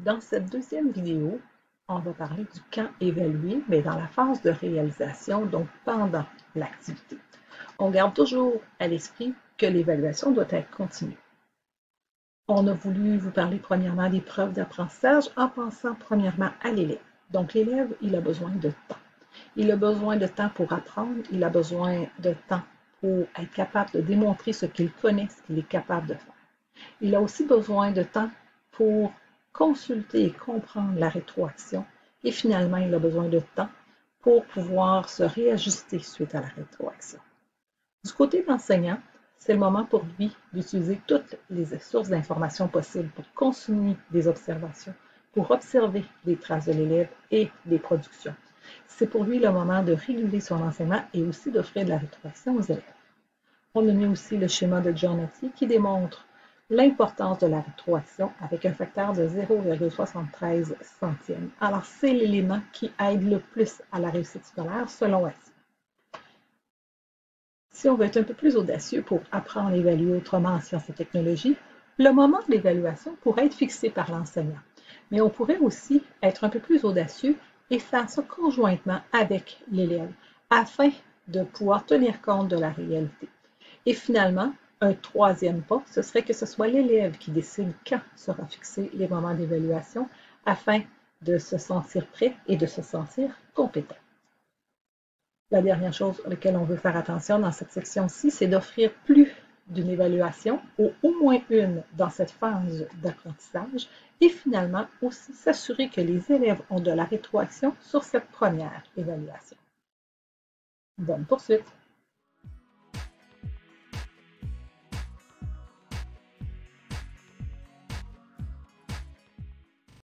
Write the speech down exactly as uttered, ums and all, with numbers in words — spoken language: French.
Dans cette deuxième vidéo, on va parler du quand évaluer, mais dans la phase de réalisation, donc pendant l'activité. On garde toujours à l'esprit que l'évaluation doit être continue. On a voulu vous parler premièrement des preuves d'apprentissage en pensant premièrement à l'élève. Donc l'élève, il a besoin de temps. Il a besoin de temps pour apprendre, il a besoin de temps pour être capable de démontrer ce qu'il connaît, ce qu'il est capable de faire. Il a aussi besoin de temps pour consulter et comprendre la rétroaction. Et finalement, il a besoin de temps pour pouvoir se réajuster suite à la rétroaction. Du côté de l'enseignant, c'est le moment pour lui d'utiliser toutes les sources d'informations possibles pour continuer des observations, pour observer les traces de l'élève et des productions. C'est pour lui le moment de réguler son enseignement et aussi d'offrir de la rétroaction aux élèves. On a mis aussi le schéma de Giornati qui démontre l'importance de la rétroaction avec un facteur de zéro virgule soixante-treize centièmes. Alors, c'est l'élément qui aide le plus à la réussite scolaire selon A C I. Si on veut être un peu plus audacieux pour apprendre à évaluer autrement en sciences et technologies, le moment de l'évaluation pourrait être fixé par l'enseignant. Mais on pourrait aussi être un peu plus audacieux et faire ça conjointement avec l'élève afin de pouvoir tenir compte de la réalité. Et finalement, un troisième pas, ce serait que ce soit l'élève qui décide quand sera fixé les moments d'évaluation afin de se sentir prêt et de se sentir compétent. La dernière chose à laquelle on veut faire attention dans cette section-ci, c'est d'offrir plus d'une évaluation ou au moins une dans cette phase d'apprentissage et finalement aussi s'assurer que les élèves ont de la rétroaction sur cette première évaluation. Bonne poursuite!